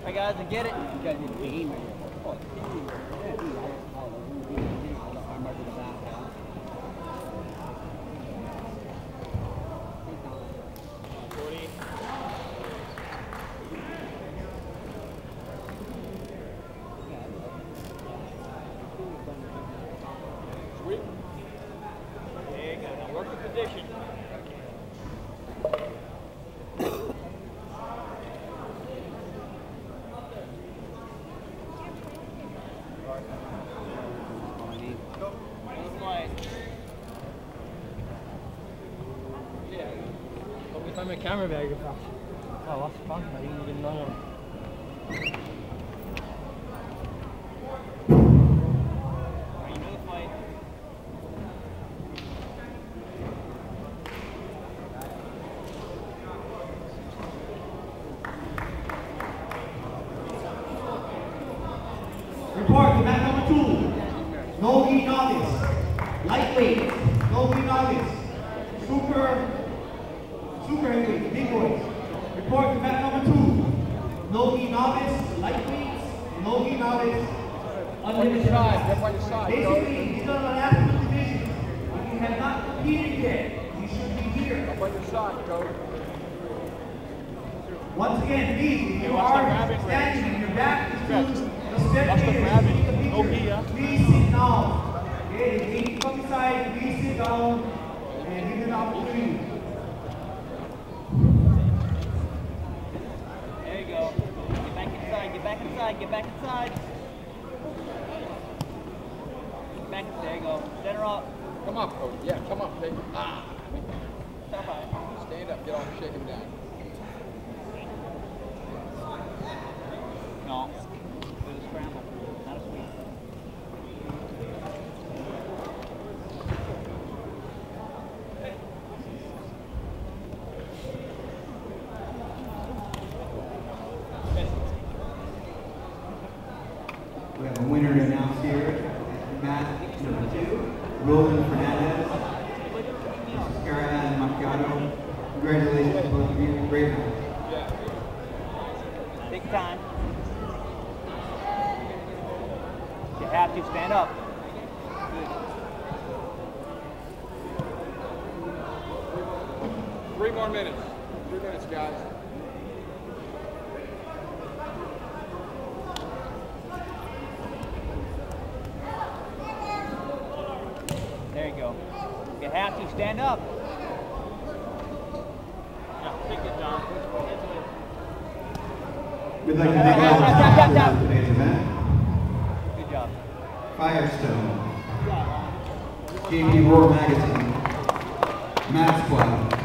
Alright guys, I get it. You guys need a game. Sweet. There you go. Now work the position. I'm a camera bag of that. Oh, that's fun. I didn't even know. You know the fight. Report to mat number 2. No gi novice. Lightweight. No gi novice. Super heavyweight. Big boys. Report to mat number 2. No gi novice. Lightweights. No gi novice. Unlimited. Basically, these are the national divisions. If you have not competed yet, you should be here. Up on your side, Cody. Once again, please, if you are standing and your back is to the spectators, please sit down. Okay, if you come inside, please sit down and give you an opportunity. There you go. Get back inside, get back inside, get back inside. Get back, there you go. Center up. Come up, Cody. Yeah, come up. Take it. Ah. Stop by. Stand up. Get off. Shake him down. No. It was a scramble, not a sweep. We have a winner to announce here. Mat number 2, Roland Fernandez, Cara and Macchiato. Congratulations to both of you. Great match. Big time. You have to stand up. Three more minutes. 3 minutes, guys. There you go. You have to stand up. Yeah, take it, John. We'd like to thank all the sponsors of today's event. Good job. Firestone, JP Roar Magazine, Max Club,